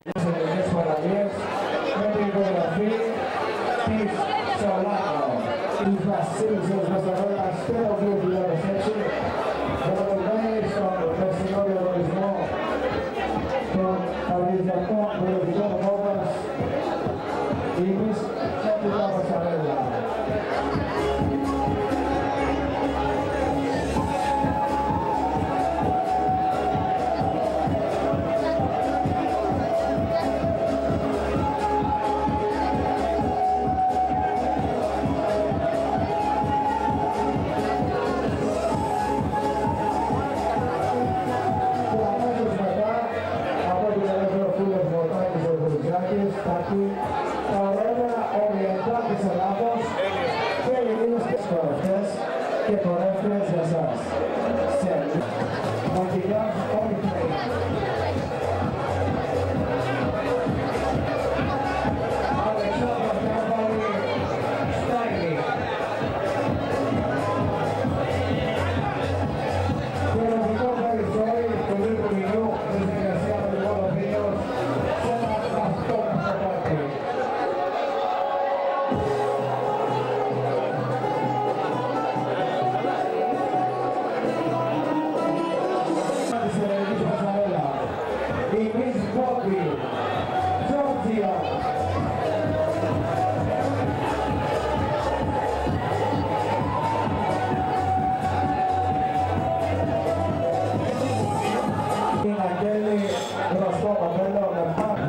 τις ελληνικές παραλίες με την υπογραφή της Σολάνο. Τους βασίλισσες Βασταρόλας και το 2006 βραβευμένοι στον περσινό διαγωνισμό των παραδειγματικών πολιτικών ομάδας η Miss Κέντρα Βασαρέλα. Τα ωραία oriental της Ελλάδος και οι ελληνικές κορυφές και κορέφτες για σας. Σε μακιγιάζ όλοι τρέχει. Αλεξάνδρα Κάβαλη, Στάγη. Κοινωνικό περιθώρι του Λίγου Μηνού της Δικασίας του Κολομβίνος σε ένα ταυτόχρονα πάρτι. Η Miss Bobby, Georgia. Την Αγγέλη, γνωστό μοντέλο με πάνω.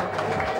Gracias.